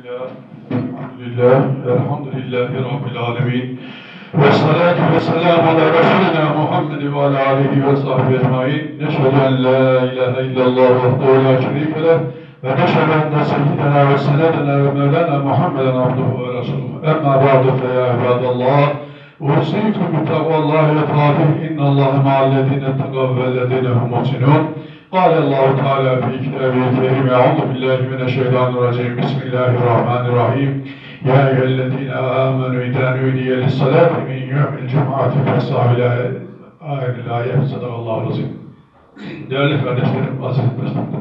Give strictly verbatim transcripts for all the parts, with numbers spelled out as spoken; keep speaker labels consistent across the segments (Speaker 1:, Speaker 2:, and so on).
Speaker 1: Bismillah, elhamdülillah, elhamdülillahi Rabbil alemin. Ve salatu ve selamu ala Resulina Muhammed ve ala alihi ve sahbihi ecmaîn. Neşhedü en la ilahe illallah vahdehu la şerîke leh ve neşhedü enne seyyidina ve senedina ve mevlana Muhammeden abduhu ve resuluhu. Emma ba'du fe ya ibadallah. Usikum bi takvallahi ve taatih. İnnallâhe ma'allezîne tekav vellezîne hum muhsinûn. قال الله تعالى في كتابه الكريم أعوذ بالله من الشيطان الرجيم بسم الله الرحمن الرحيم يا أيها الذين آمنوا إذا نودي للصلاة من يوم الجمعة فاسعوا إلى آخر الآية صدق الله العظيم. Değerli kardeşlerim, aziz dostlarım,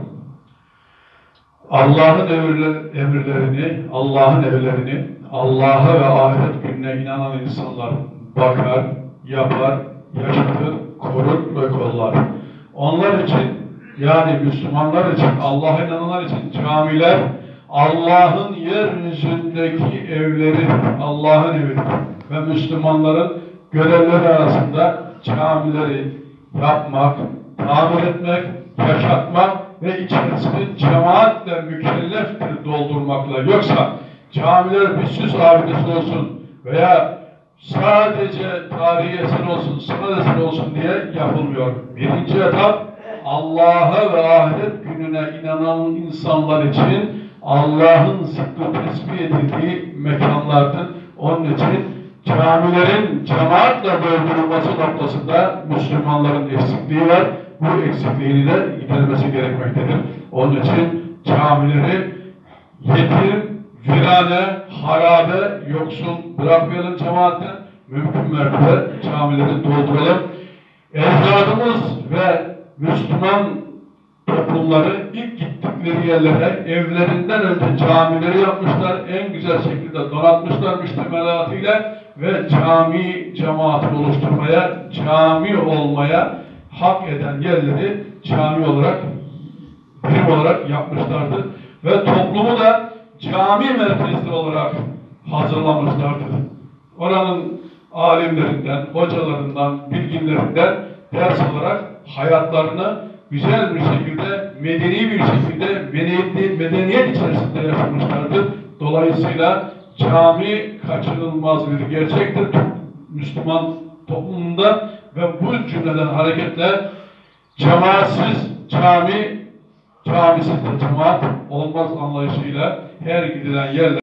Speaker 1: Allah'ın emirlerini, Allah'ın emirlerini, Allah'a ve ahiret gününe inanan insanlar bakar, yapar, yaşatır, korur ve kollar. Onlar için, yani Müslümanlar için, Allah'a inananlar için camiler, Allah'ın yeryüzündeki evleri, Allah'ın evi ve Müslümanların görevleri arasında camileri yapmak, tamir etmek, yaşatmak ve içerisini cemaatle mükelleftir doldurmakla. Yoksa camiler bir süs abidesi olsun veya sadece tarihi eser olsun, sanat eseri olsun diye yapılmıyor. Birinci etap, Allah'a ve ahiret gününe inanan insanlar için Allah'ın zikri tesbih edildiği mekanlardır. Onun için camilerin cemaatle doldurulması noktasında Müslümanların eksikliği var. Bu eksikliğini de giderilmesi gerekmektedir. Onun için camileri yetim, virane, harabe, yoksul bırakmayalım cemaatten. Mümkün mertebe camileri dolduralım. Ecdadımız ve Müslüman toplumları ilk gittikleri yerlere evlerinden önce camileri yapmışlar. En güzel şekilde donatmışlar müştemelatıyla ve cami cemaatini oluşturmaya, cami olmaya hak eden yerleri cami olarak, birim olarak yapmışlardır. Ve toplumu da cami merkezli olarak hazırlamışlardır. Oranın alimlerinden, hocalarından, bilginlerinden ders alarak hayatlarını güzel bir şekilde, medeni bir şekilde, medeniyet, medeniyet içerisinde yaşamışlardır. Dolayısıyla cami kaçınılmaz bir gerçektir Müslüman toplumunda ve bu cümleden hareketle cemaatsiz cami, camisiz de cemaat olmaz anlayışıyla her gidilen yerler